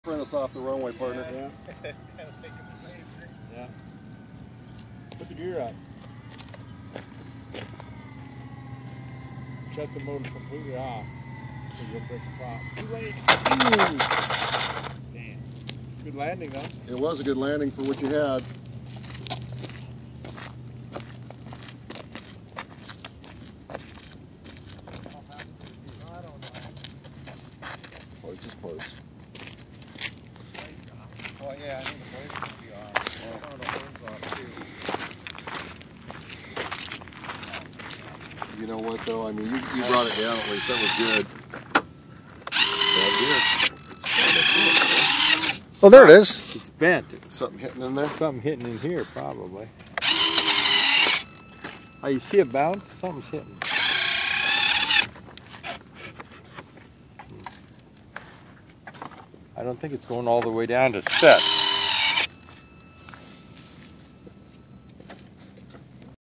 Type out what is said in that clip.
Run us off the runway, partner. Yeah. Yeah. Put the gear up. Shut the motor completely off. So you'll break the prop. Too late. Damn. Good landing though. It was a good landing for what you had. Parts is parts. Oh yeah, I think the blades should be off. Some of the holes off too. You know what though? I mean, you brought it down at least. That was good. Oh, there it is. It's bent. Something hitting in there? Something hitting in here probably. Oh, you see a bounce? Something's hitting. I don't think it's going all the way down to set.